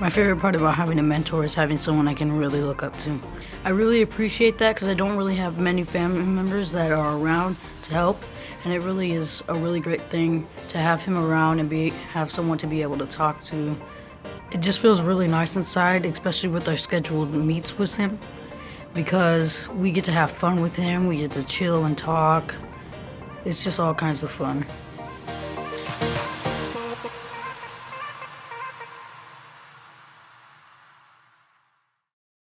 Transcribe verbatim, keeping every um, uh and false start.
My favorite part about having a mentor is having someone I can really look up to. I really appreciate that because I don't really have many family members that are around to help, and it really is a really great thing to have him around and be have someone to be able to talk to. It just feels really nice inside, especially with our scheduled meets with him, because we get to have fun with him, we get to chill and talk. It's just all kinds of fun.